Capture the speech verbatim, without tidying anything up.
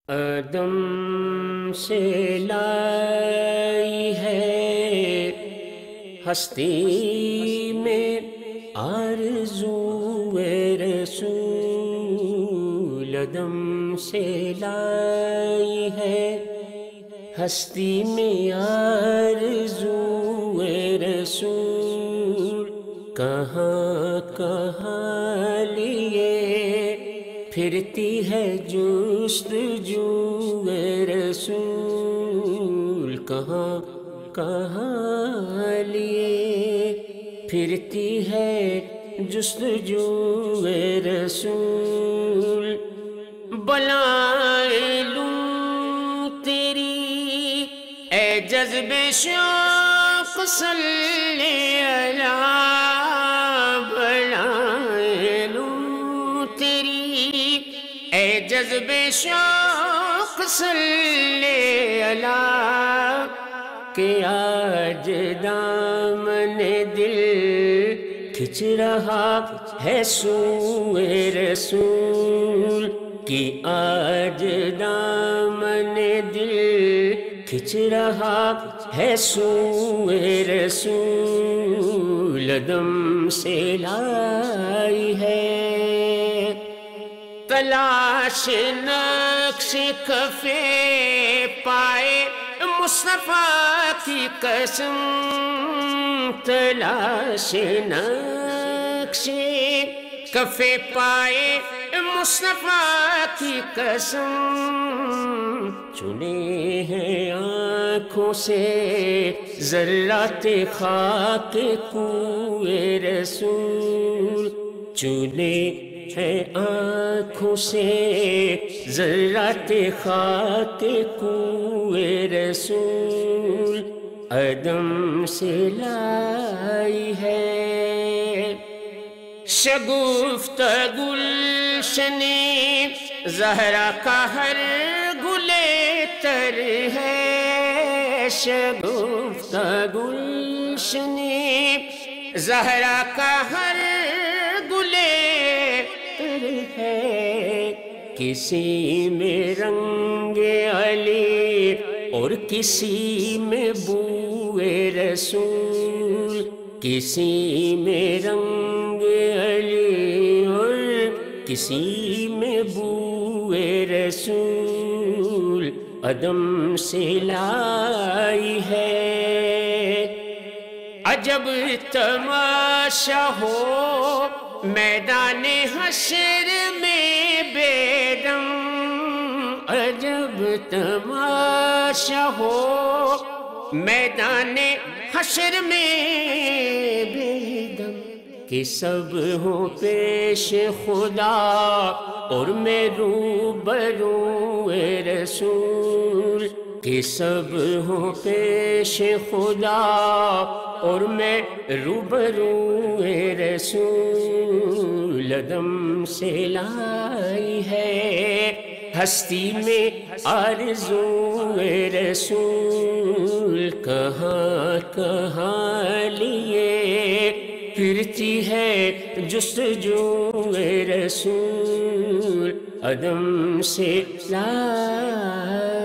آدم سے لائی ہے ہستی میں آرزو رسول، آدم سے لائی ہے ہستی میں آرزو رسول، کہاں کہاں لیے پھرتی ہے جستجو رسول، کہاں کہاں لیے پھرتی ہے جستجو رسول، بلائیں لوں تیری اے جذب شوق صلی علی، بلائیں لوں تیری اے جذب شوق صلی علی، کہ آج دامن دل کھچ رہا ہے سوئے رسول، کہ آج دامن دل کھچ رہا ہے سوئے رسول، آدم سے لائی ہے تلاش نقش کفے پائے مصطفیٰ کی قسم، تلاش نقش کفے پائے مصطفیٰ کی قسم، چنے ہیں آنکھوں سے ذرات خاک کوئے رسول، چنے ہے آنکھوں سے ذرات خاک کوئے رسول، آدم سے لائی ہے شگفتہ گلشن زہرا کا ہر گلے تر ہے، شگفتہ گلشن زہرا کا ہر گلے ہے، کسی میں رنگ علی اور کسی میں بوئے رسول، کسی میں رنگ علی اور کسی میں بوئے رسول، آدم سے لائی ہے عجب تماشا ہو میدان حشر میں بے دم، عجب تماشا ہو میدان حشر میں بے دم، کہ سب ہوں پیش خدا اور میں روبرو رسول، کہ سب ہوں پیش خدا اور میں روبرو رسول، آدم سے لائی ہے ہستی میں آرزو رسول، کہاں کہاں لیے پھرتی ہے جستجو رسول، آدم سے لائی